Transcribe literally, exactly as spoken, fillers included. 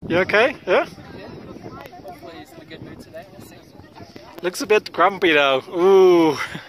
You okay? Yeah? Hopefully he's in a good mood today. We'll see. Looks a bit grumpy though. Ooh.